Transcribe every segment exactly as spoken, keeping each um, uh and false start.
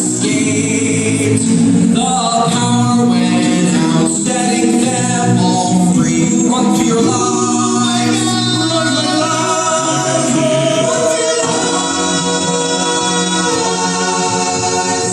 escaped. The power went out, setting them all free. Run for your lives. Run for your lives. Run for your lives.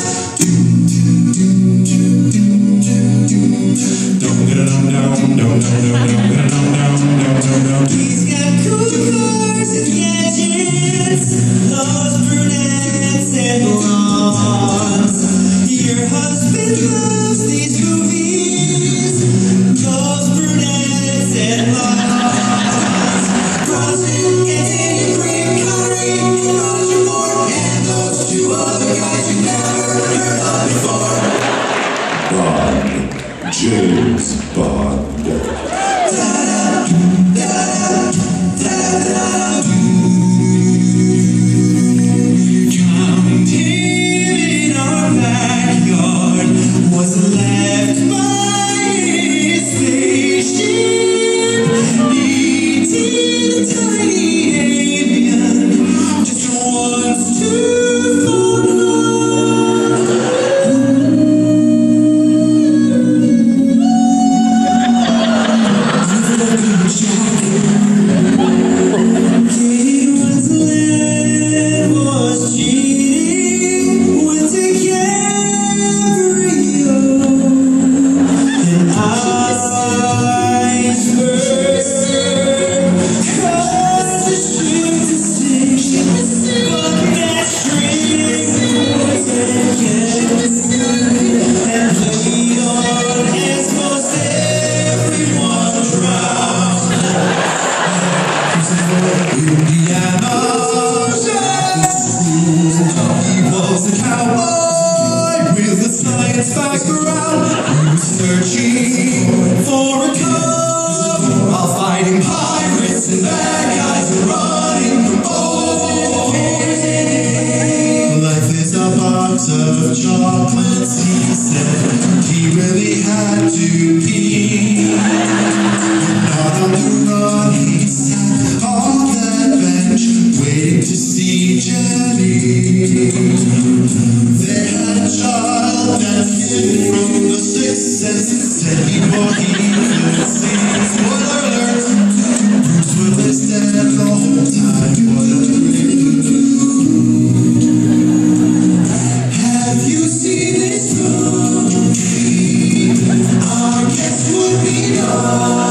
Don't get it on down, don't, don't, don't, don't get it on down, don't, don't, don't. He's got cool cars and gadgets, those brunettes and blondes. Your husband loves these movies, those brunettes and blondes. Crossing gets in your green country, and Roger Moore, and those two other guys you never heard of before. Bond. James Bond. Counting in our backyard was left by his spaceship, eating a tiny alien just wants to phone home. Kate Winslet was cheating with DiCaprio, and icebergs caused the ship to sink, but that string was again and played on as most everyone drowned. Indiana Jones, he was a cowboy with a science background. He was searching for a cub while fighting pirates and bad guys and running from boats. Life is a box of chocolates, he said. He really had to pee. Not on the run, he sat on that bench, waiting to see Jenny. They had a child, that kid from the Sixth Sense, said he thought he could see. Spoiler alert, Bruce Willis dead the whole time. What a Have you seen this movie? Our guest would be gone.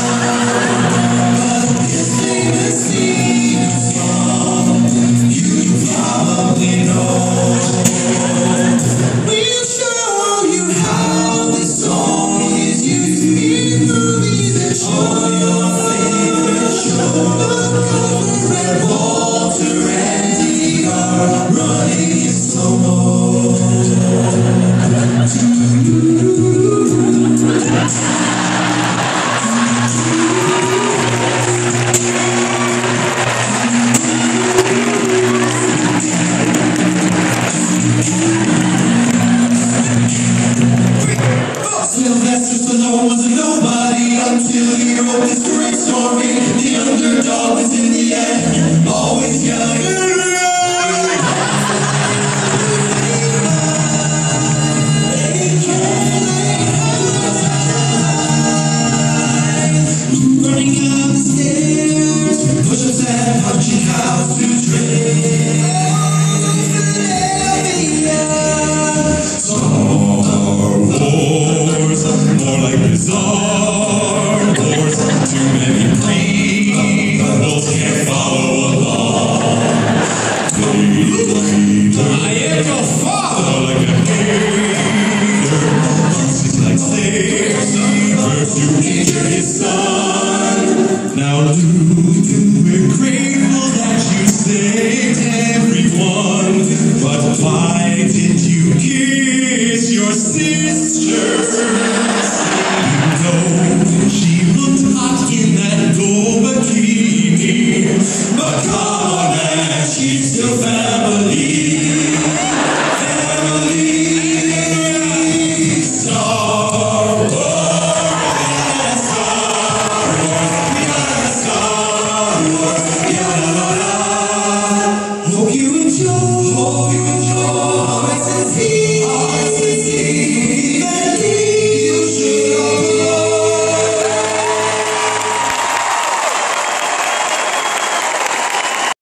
We'll show you how this song is used in movies that show your favorite show. The cover and Walter and D are running in slow-mo. Sylvester Stallone was a nobody until he wrote this great story. The underdog is in the end always gonna win. Running up the stairs, push-ups and punching house to train. More like bizarre wars, too many people can't follow along. Later, I am your father, like a hater, toxic like saber to injure his son. Now Luke, we're grateful that you saved everyone, but why did you kiss your sister? She looked hot in that gold bikini, but come